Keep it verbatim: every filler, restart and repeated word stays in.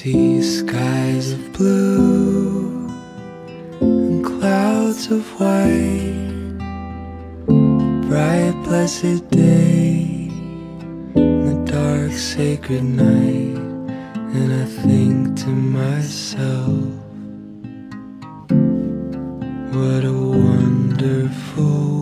see skies of blue and clouds of white, bright blessed day and the dark sacred night, and I think to myself, what a wonderful